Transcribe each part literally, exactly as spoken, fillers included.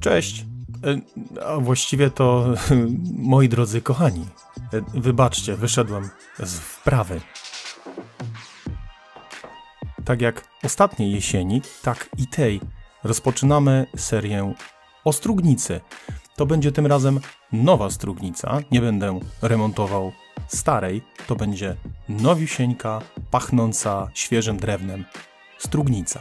Cześć, a właściwie to moi drodzy kochani, wybaczcie, wyszedłem z wprawy. Tak jak ostatniej jesieni, tak i tej rozpoczynamy serię o Strugnicy. To będzie tym razem nowa Strugnica, nie będę remontował starej, to będzie nowiusieńka, pachnąca świeżym drewnem Strugnica.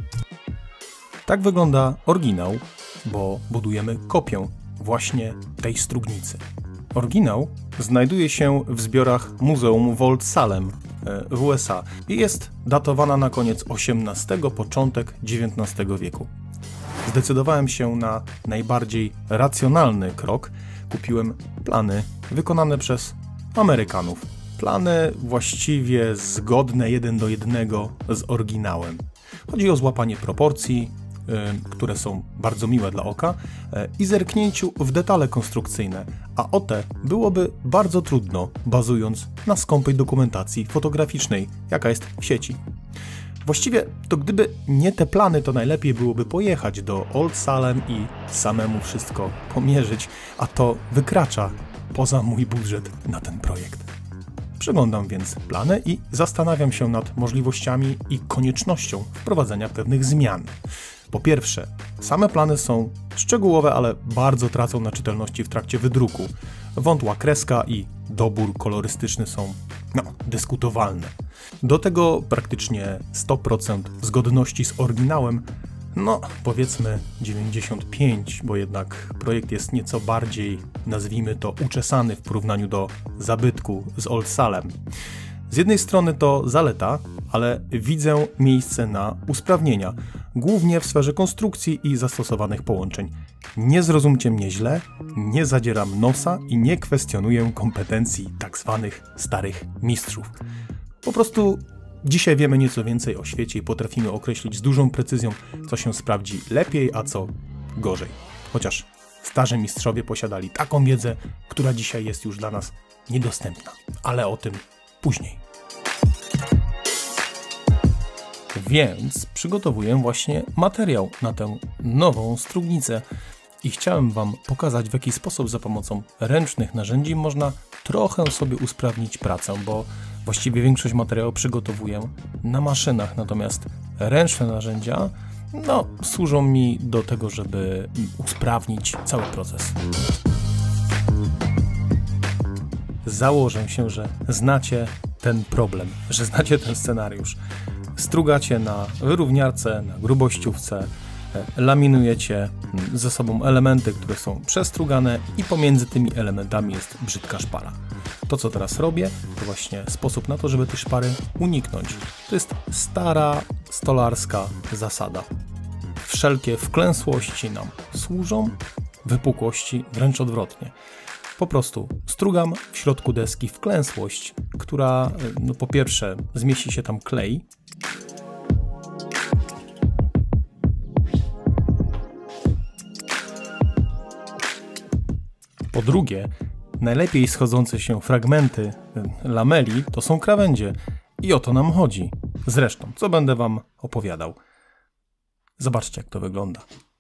Tak wygląda oryginał, bo budujemy kopię właśnie tej Strugnicy. Oryginał znajduje się w zbiorach Muzeum Old Salem w U S A i jest datowana na koniec osiemnastego, początek dziewiętnastego wieku. Zdecydowałem się na najbardziej racjonalny krok. Kupiłem plany wykonane przez Amerykanów. Plany właściwie zgodne jeden do jednego z oryginałem. Chodzi o złapanie proporcji, które są bardzo miłe dla oka, i zerknięciu w detale konstrukcyjne, a o te byłoby bardzo trudno, bazując na skąpej dokumentacji fotograficznej, jaka jest w sieci. Właściwie to gdyby nie te plany, to najlepiej byłoby pojechać do Old Salem i samemu wszystko pomierzyć, a to wykracza poza mój budżet na ten projekt. Przeglądam więc plany i zastanawiam się nad możliwościami i koniecznością wprowadzenia pewnych zmian. Po pierwsze, same plany są szczegółowe, ale bardzo tracą na czytelności w trakcie wydruku. Wątła kreska i dobór kolorystyczny są, no, dyskutowalne. Do tego praktycznie sto procent zgodności z oryginałem, no powiedzmy dziewięćdziesiąt pięć procent, bo jednak projekt jest nieco bardziej, nazwijmy to, uczesany w porównaniu do zabytku z Old Salem. Z jednej strony to zaleta, ale widzę miejsce na usprawnienia, głównie w sferze konstrukcji i zastosowanych połączeń. Nie zrozumcie mnie źle, nie zadzieram nosa i nie kwestionuję kompetencji tak zwanych starych mistrzów. Po prostu dzisiaj wiemy nieco więcej o świecie i potrafimy określić z dużą precyzją, co się sprawdzi lepiej, a co gorzej. Chociaż starzy mistrzowie posiadali taką wiedzę, która dzisiaj jest już dla nas niedostępna. Ale o tym później. Więc przygotowuję właśnie materiał na tę nową Strugnicę i chciałem Wam pokazać, w jaki sposób za pomocą ręcznych narzędzi można trochę sobie usprawnić pracę, bo właściwie większość materiału przygotowuję na maszynach, natomiast ręczne narzędzia no, służą mi do tego, żeby usprawnić cały proces. Założę się, że znacie ten problem, że znacie ten scenariusz. Strugacie na wyrówniarce, na grubościówce, laminujecie ze sobą elementy, które są przestrugane i pomiędzy tymi elementami jest brzydka szpara. To, co teraz robię, to właśnie sposób na to, żeby tej szpary uniknąć. To jest stara stolarska zasada. Wszelkie wklęsłości nam służą, wypukłości wręcz odwrotnie. Po prostu strugam w środku deski wklęsłość, która no po pierwsze zmieści się tam klej, po drugie najlepiej schodzące się fragmenty lameli to są krawędzie i o to nam chodzi. Zresztą, co będę Wam opowiadał. Zobaczcie, jak to wygląda.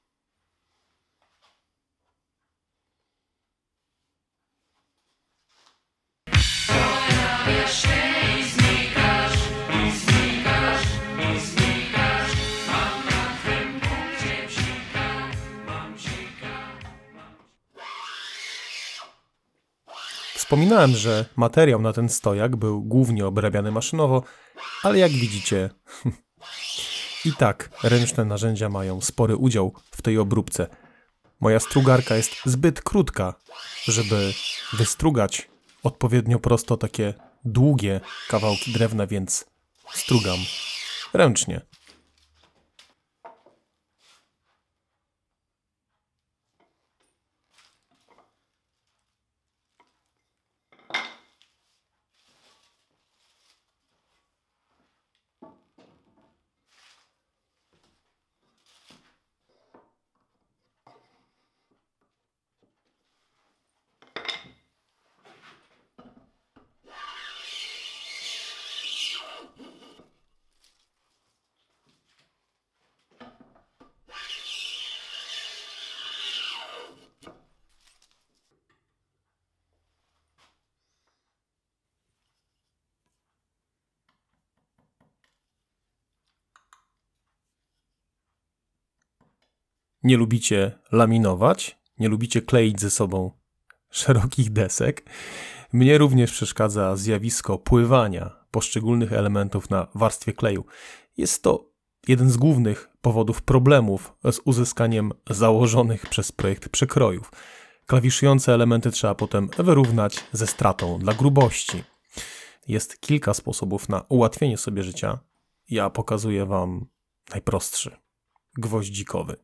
Wspominałem, że materiał na ten stojak był głównie obrabiany maszynowo, ale jak widzicie, i tak ręczne narzędzia mają spory udział w tej obróbce. Moja strugarka jest zbyt krótka, żeby wystrugać odpowiednio prosto takie długie kawałki drewna, więc strugam ręcznie. nie lubicie laminować, nie lubicie kleić ze sobą szerokich desek. Mnie również przeszkadza zjawisko pływania poszczególnych elementów na warstwie kleju. Jest to jeden z głównych powodów problemów z uzyskaniem założonych przez projekt przekrojów. Klawiszujące elementy trzeba potem wyrównać ze stratą dla grubości. Jest kilka sposobów na ułatwienie sobie życia. Ja pokazuję Wam najprostszy, gwoździkowy.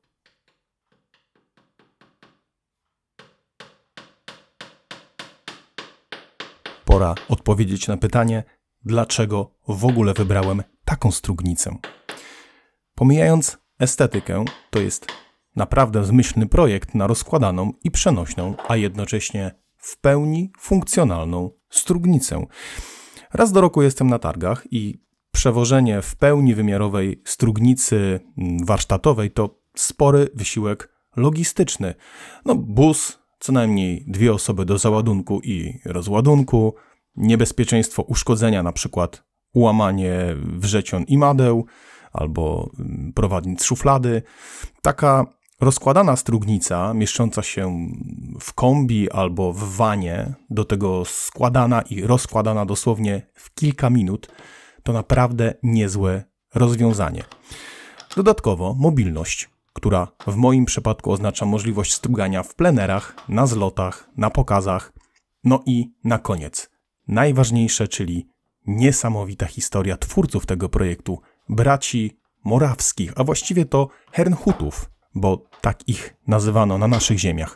Pora odpowiedzieć na pytanie, dlaczego w ogóle wybrałem taką strugnicę. Pomijając estetykę, to jest naprawdę zmyślny projekt na rozkładaną i przenośną, a jednocześnie w pełni funkcjonalną strugnicę. Raz do roku jestem na targach i przewożenie w pełni wymiarowej strugnicy warsztatowej to spory wysiłek logistyczny. No, bus, co najmniej dwie osoby do załadunku i rozładunku, niebezpieczeństwo uszkodzenia, na przykład ułamanie wrzecion i madeł, albo prowadnic szuflady. Taka rozkładana strugnica, mieszcząca się w kombi albo w wanie, do tego składana i rozkładana dosłownie w kilka minut, to naprawdę niezłe rozwiązanie. Dodatkowo mobilność, która w moim przypadku oznacza możliwość strugania w plenerach, na zlotach, na pokazach. No i na koniec, najważniejsze, czyli niesamowita historia twórców tego projektu, braci Morawskich, a właściwie to Herrnhutów, bo tak ich nazywano na naszych ziemiach.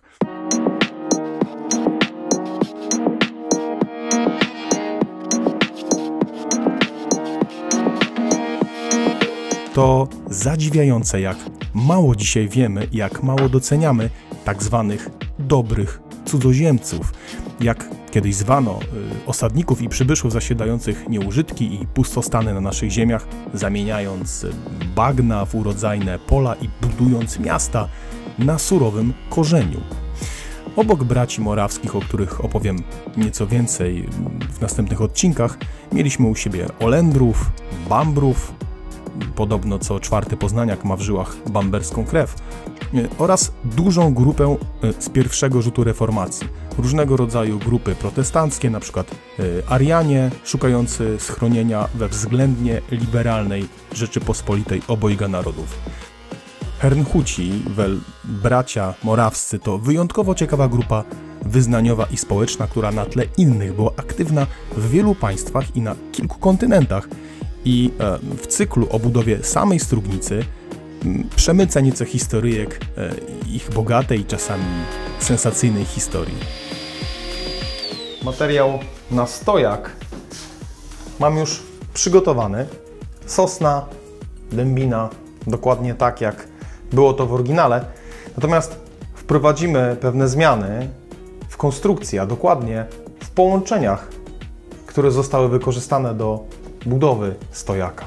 To zadziwiające, jak mało dzisiaj wiemy, jak mało doceniamy tak zwanych dobrych cudzoziemców. Jak kiedyś zwano y, osadników i przybyszów zasiedlających nieużytki i pustostany na naszych ziemiach, zamieniając bagna w urodzajne pola i budując miasta na surowym korzeniu. Obok braci Morawskich, o których opowiem nieco więcej w następnych odcinkach, mieliśmy u siebie Olendrów, Bambrów, podobno co czwarty poznaniak ma w żyłach bamberską krew, oraz dużą grupę z pierwszego rzutu reformacji. Różnego rodzaju grupy protestanckie, na przykład Arianie, szukający schronienia we względnie liberalnej Rzeczypospolitej obojga narodów. Herrnhuci, wel bracia Morawscy, to wyjątkowo ciekawa grupa wyznaniowa i społeczna, która na tle innych była aktywna w wielu państwach i na kilku kontynentach. I w cyklu o budowie samej strugnicy przemyca nieco historyjek ich bogatej i czasami sensacyjnej historii. Materiał na stojak mam już przygotowany. Sosna, dębina, dokładnie tak jak było to w oryginale. Natomiast wprowadzimy pewne zmiany w konstrukcji, a dokładnie w połączeniach, które zostały wykorzystane do budowy stojaka.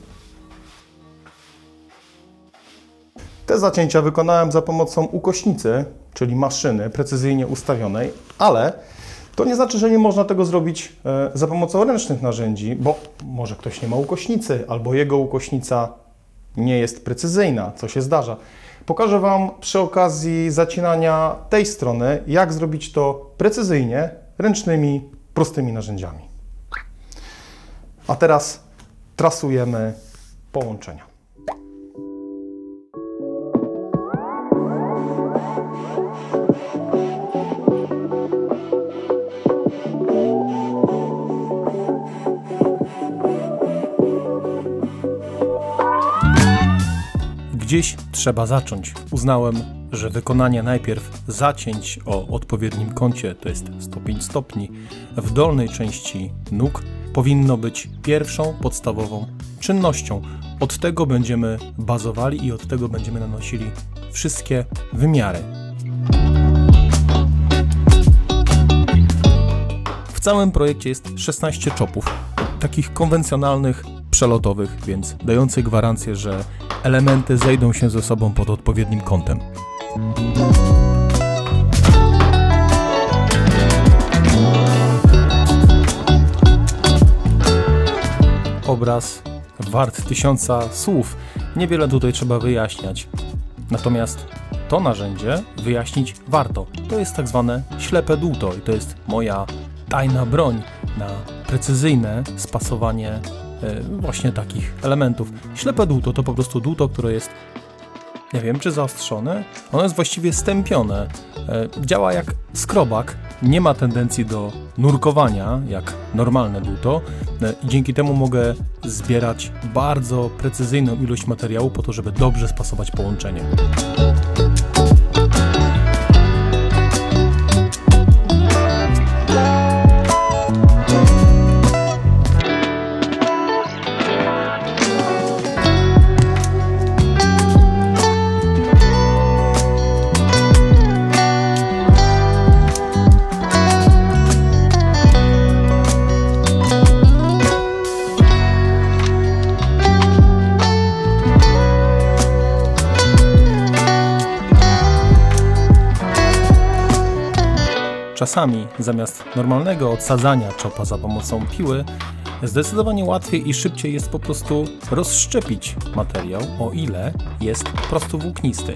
Te zacięcia wykonałem za pomocą ukośnicy, czyli maszyny precyzyjnie ustawionej, ale to nie znaczy, że nie można tego zrobić za pomocą ręcznych narzędzi, bo może ktoś nie ma ukośnicy, albo jego ukośnica nie jest precyzyjna, co się zdarza. Pokażę Wam przy okazji zacinania tej strony, jak zrobić to precyzyjnie, ręcznymi, prostymi narzędziami. A teraz trasujemy połączenia. Gdzieś trzeba zacząć. Uznałem, że wykonanie najpierw zacięć o odpowiednim kącie, to jest sto pięć stopni, w dolnej części nóg powinno być pierwszą podstawową czynnością. Od tego będziemy bazowali i od tego będziemy nanosili wszystkie wymiary. W całym projekcie jest szesnaście czopów, takich konwencjonalnych, przelotowych, więc dających gwarancję, że elementy zejdą się ze sobą pod odpowiednim kątem. Obraz wart tysiąca słów. Niewiele tutaj trzeba wyjaśniać. Natomiast to narzędzie wyjaśnić warto. To jest tak zwane ślepe dłuto i to jest moja tajna broń na precyzyjne spasowanie właśnie takich elementów. Ślepe dłuto to po prostu dłuto, które jest, nie wiem czy zaostrzone, ono jest właściwie stępione. Działa jak skrobak, nie ma tendencji do nurkowania jak normalne dłuto i dzięki temu mogę zbierać bardzo precyzyjną ilość materiału po to, żeby dobrze spasować połączenie. Czasami zamiast normalnego odsadzania czopa za pomocą piły, zdecydowanie łatwiej i szybciej jest po prostu rozszczepić materiał, o ile jest prostowłóknisty.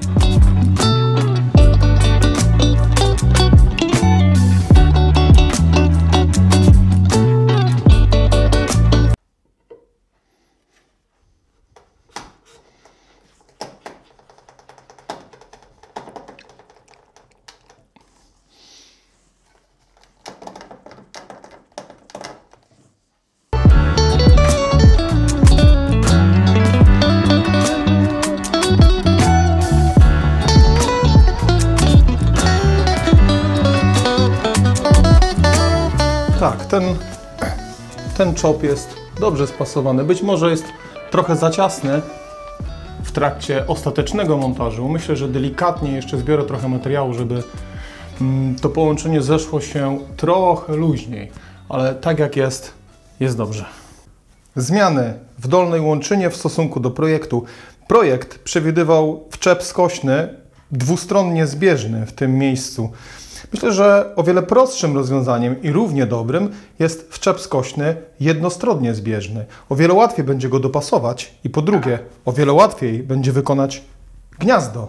Tak, ten, ten czop jest dobrze spasowany. Być może jest trochę za ciasny w trakcie ostatecznego montażu. Myślę, że delikatnie jeszcze zbiorę trochę materiału, żeby to połączenie zeszło się trochę luźniej. Ale tak jak jest, jest dobrze. Zmiany w dolnej łączynie w stosunku do projektu. Projekt przewidywał wczep skośny dwustronnie zbieżny w tym miejscu. Myślę, że o wiele prostszym rozwiązaniem i równie dobrym jest wczep skośny jednostronnie zbieżny. O wiele łatwiej będzie go dopasować i po drugie, o wiele łatwiej będzie wykonać gniazdo.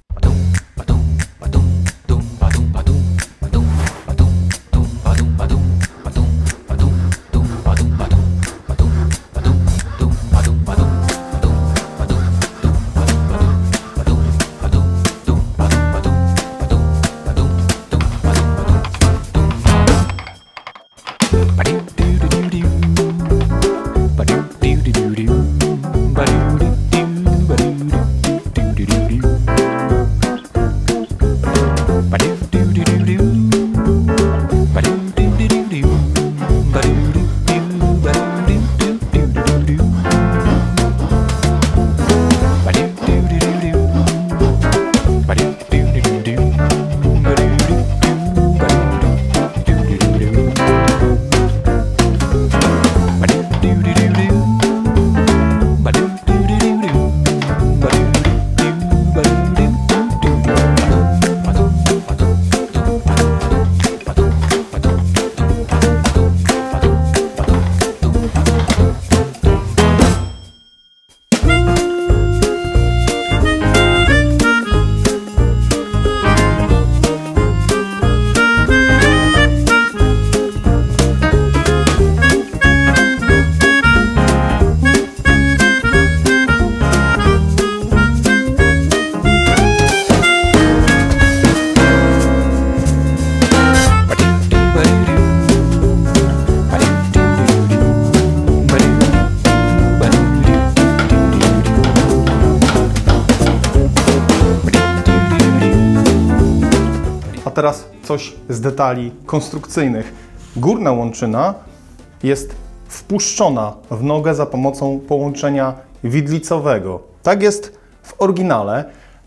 Teraz coś z detali konstrukcyjnych. Górna łączyna jest wpuszczona w nogę za pomocą połączenia widlicowego. Tak jest w oryginale.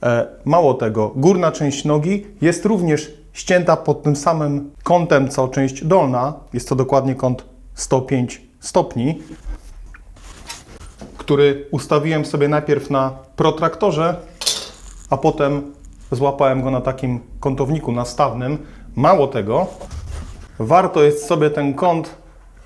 Mało tego, górna część nogi jest również ścięta pod tym samym kątem co część dolna. Jest to dokładnie kąt sto pięć stopni, który ustawiłem sobie najpierw na protraktorze, a potem złapałem go na takim kątowniku nastawnym. Mało tego, warto jest sobie ten kąt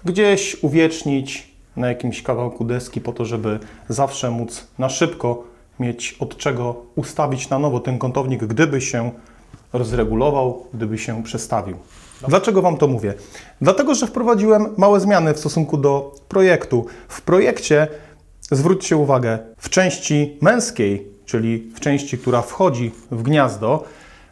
gdzieś uwiecznić na jakimś kawałku deski po to, żeby zawsze móc na szybko mieć od czego ustawić na nowo ten kątownik, gdyby się rozregulował, gdyby się przestawił. Dlaczego Wam to mówię? Dlatego, że wprowadziłem małe zmiany w stosunku do projektu. W projekcie, zwróćcie uwagę, w części męskiej, czyli w części, która wchodzi w gniazdo,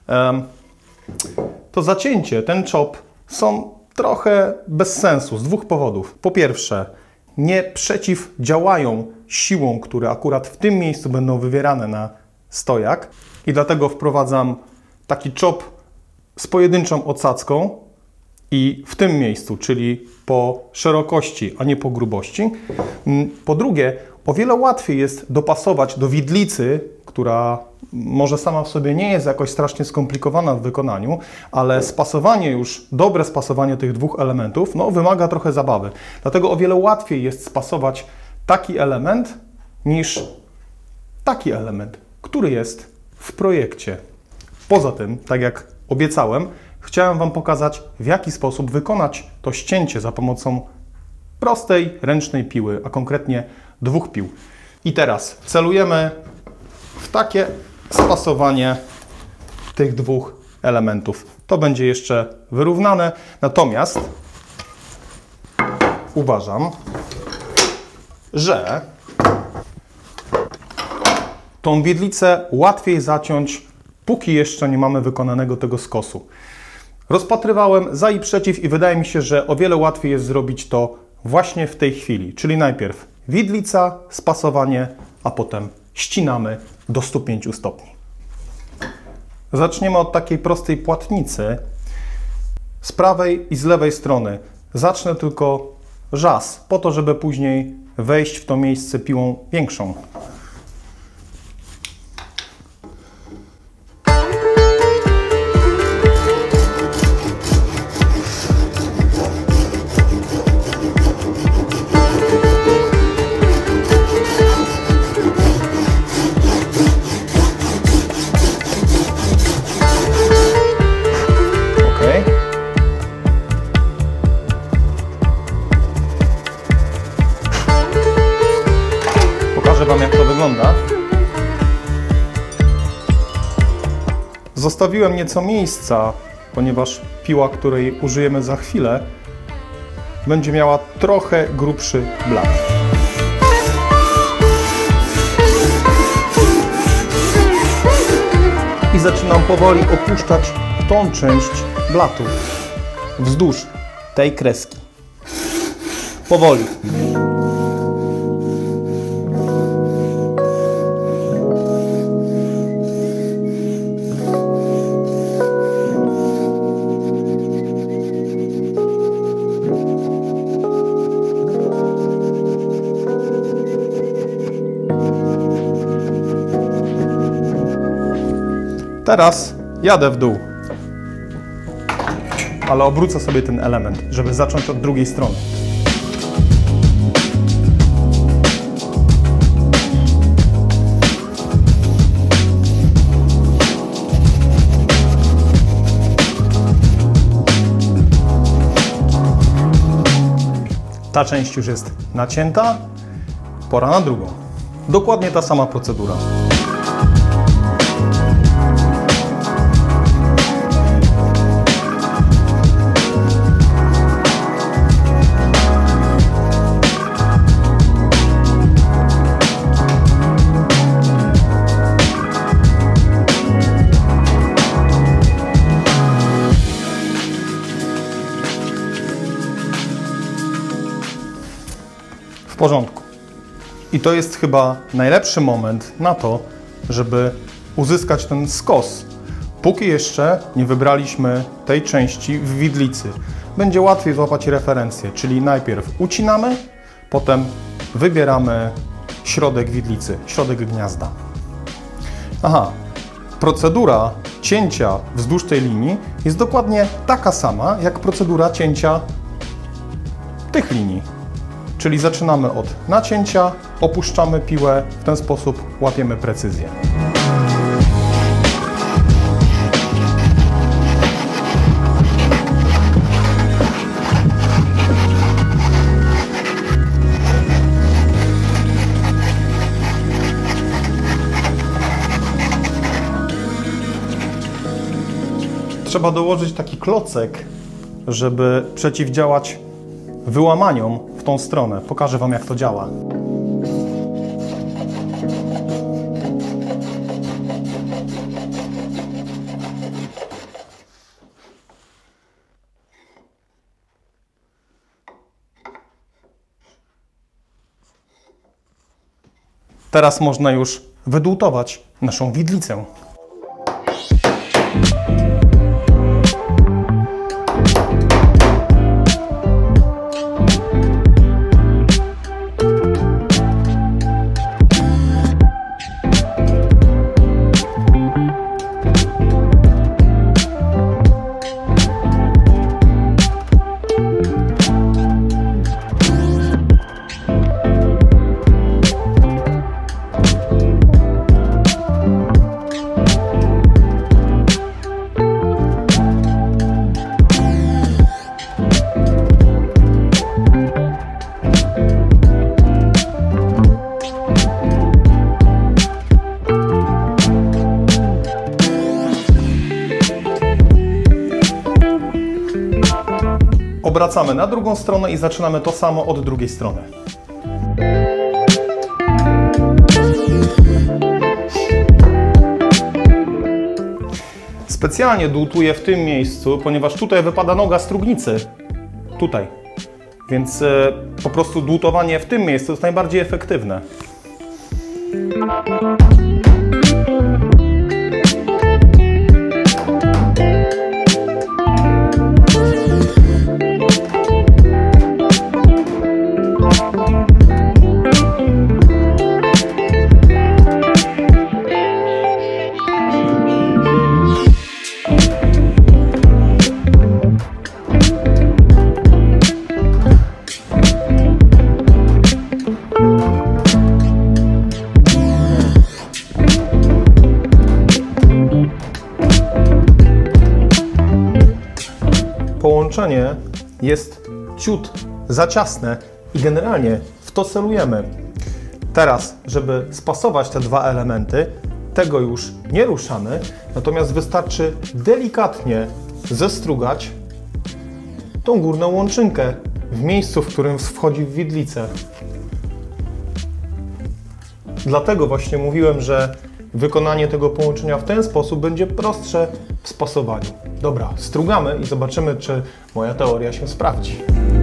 to zacięcie, ten czop są trochę bez sensu z dwóch powodów. Po pierwsze, nie przeciwdziałają siłom, które akurat w tym miejscu będą wywierane na stojak i dlatego wprowadzam taki czop z pojedynczą odsadzką i w tym miejscu, czyli po szerokości, a nie po grubości. Po drugie, o wiele łatwiej jest dopasować do widlicy, która może sama w sobie nie jest jakoś strasznie skomplikowana w wykonaniu, ale spasowanie już, dobre spasowanie tych dwóch elementów, no, wymaga trochę zabawy. Dlatego o wiele łatwiej jest spasować taki element niż taki element, który jest w projekcie. Poza tym, tak jak obiecałem, chciałem Wam pokazać, w jaki sposób wykonać to ścięcie za pomocą prostej, ręcznej piły, a konkretnie dwóch pił. I teraz celujemy w takie spasowanie tych dwóch elementów. To będzie jeszcze wyrównane, natomiast uważam, że tą widlicę łatwiej zaciąć, póki jeszcze nie mamy wykonanego tego skosu. Rozpatrywałem za i przeciw i wydaje mi się, że o wiele łatwiej jest zrobić to właśnie w tej chwili. Czyli najpierw widlica, spasowanie, a potem ścinamy do stu pięciu stopni. Zaczniemy od takiej prostej płatnicy. Z prawej i z lewej strony zacznę tylko rzas, po to, żeby później wejść w to miejsce piłą większą. Wam, jak to wygląda. Zostawiłem nieco miejsca, ponieważ piła, której użyjemy za chwilę, będzie miała trochę grubszy blat. I zaczynam powoli opuszczać tą część blatu wzdłuż tej kreski. Powoli. Teraz jadę w dół, ale obrócę sobie ten element, żeby zacząć od drugiej strony. Ta część już jest nacięta, pora na drugą. Dokładnie ta sama procedura. W porządku. I to jest chyba najlepszy moment na to, żeby uzyskać ten skos, póki jeszcze nie wybraliśmy tej części w widlicy. Będzie łatwiej złapać referencję, czyli najpierw ucinamy, potem wybieramy środek widlicy, środek gniazda. Aha, procedura cięcia wzdłuż tej linii jest dokładnie taka sama, jak procedura cięcia tych linii. Czyli zaczynamy od nacięcia, opuszczamy piłę, w ten sposób łapiemy precyzję. trzeba dołożyć taki klocek, żeby przeciwdziałać wyłamaniom w tą stronę. Pokażę Wam, jak to działa. Teraz można już wydłutować naszą widlicę. Obracamy na drugą stronę i zaczynamy to samo od drugiej strony. Specjalnie dłutuję w tym miejscu, ponieważ tutaj wypada noga strugnicy. Tutaj. Więc e, po prostu dłutowanie w tym miejscu jest najbardziej efektywne. Połączenie jest ciut za ciasne i generalnie w to celujemy. Teraz, żeby spasować te dwa elementy, tego już nie ruszamy, natomiast wystarczy delikatnie zestrugać tą górną łączynkę w miejscu, w którym wchodzi w widlicę. Dlatego właśnie mówiłem, że wykonanie tego połączenia w ten sposób będzie prostsze w spasowaniu. Dobra, strugamy i zobaczymy, czy moja teoria się sprawdzi.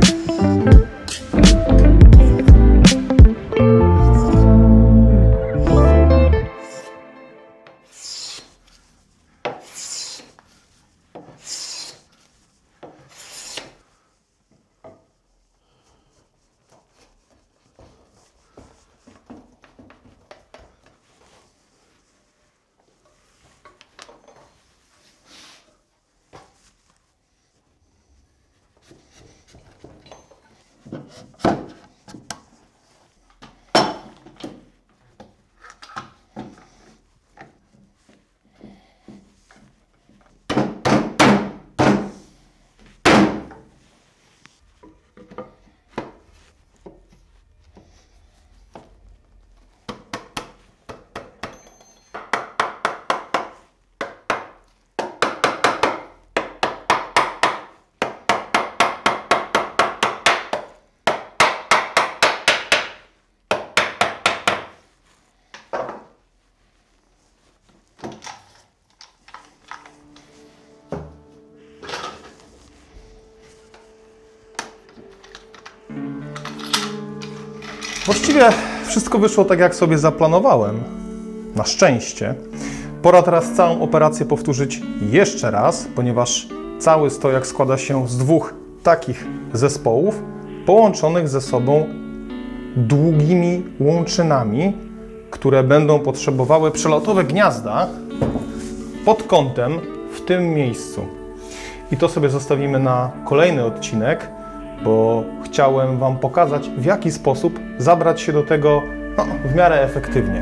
Właściwie wszystko wyszło tak, jak sobie zaplanowałem. Na szczęście. Pora teraz całą operację powtórzyć jeszcze raz, ponieważ cały stojak składa się z dwóch takich zespołów połączonych ze sobą długimi łączynami, które będą potrzebowały przelotowe gniazda pod kątem w tym miejscu. I to sobie zostawimy na kolejny odcinek, bo chciałem Wam pokazać, w jaki sposób zabrać się do tego no, w miarę efektywnie.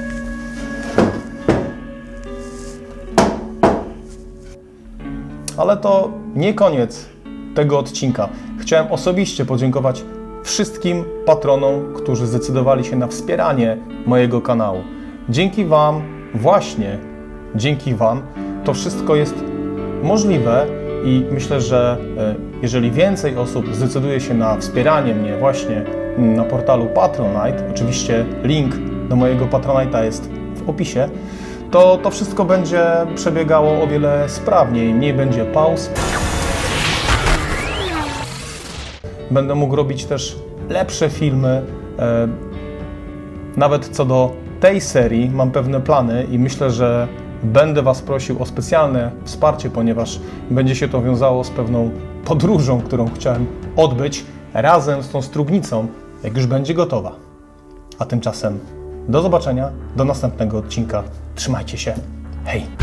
Ale to nie koniec tego odcinka. Chciałem osobiście podziękować wszystkim patronom, którzy zdecydowali się na wspieranie mojego kanału. Dzięki Wam, właśnie dzięki Wam, to wszystko jest możliwe i myślę, że jeżeli więcej osób zdecyduje się na wspieranie mnie właśnie na portalu Patronite, oczywiście link do mojego Patronite'a jest w opisie, to to wszystko będzie przebiegało o wiele sprawniej, mniej będzie pauz. Będę mógł robić też lepsze filmy. Nawet co do tej serii mam pewne plany i myślę, że będę Was prosił o specjalne wsparcie, ponieważ będzie się to wiązało z pewną podróżą, którą chciałem odbyć razem z tą Strugnicą, jak już będzie gotowa. A tymczasem do zobaczenia, do następnego odcinka. Trzymajcie się. Hej!